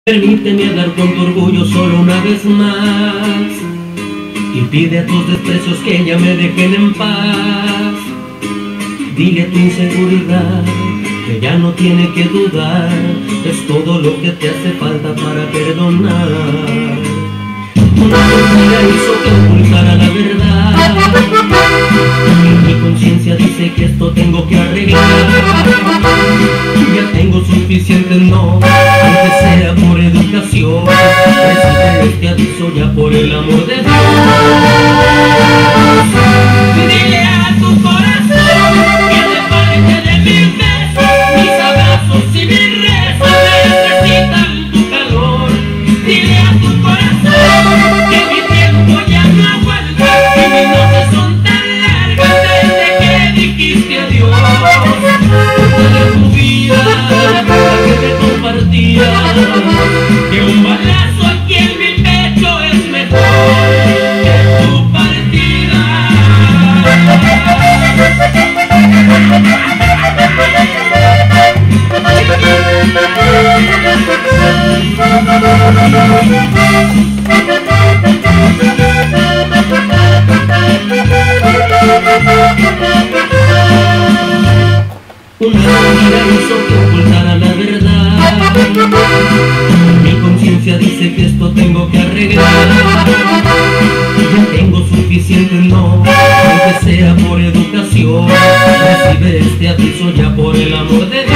Permíteme hablar con tu orgullo solo una vez más y pide a tus desprecios que ya me dejen en paz. Dile a tu inseguridad que ya no tiene que dudar, es todo lo que te hace falta para perdonar. Una mentira hizo que ocultara la verdad, y mi conciencia dice que esto tengo que arreglar. Ya tengo suficiente, no, aunque sea por educación. Recibe este aviso ya por el amor de Dios. Dile a tu corazón que te parte de mis besos, mis abrazos y mis rezos necesitan tu calor. Dile a tu corazón que mi tiempo ya no aguanta, que mis noches son tan largas desde que dijiste adiós. De tu vida, la que te compartía, que un balazo aquí en mi pecho es mejor que tu partida. Una mentira hizo que ocultara la verdad, mi conciencia dice que esto tengo que arreglar. Ya tengo suficiente, no, aunque sea por educación. Recibe este aviso ya por el amor de Dios.